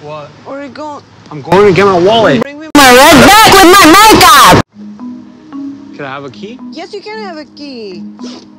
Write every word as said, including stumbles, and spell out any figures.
What? Where are you going? I'm going to get my wallet. Bring me my red back with my makeup! Can I have a key? Yes, you can have a key.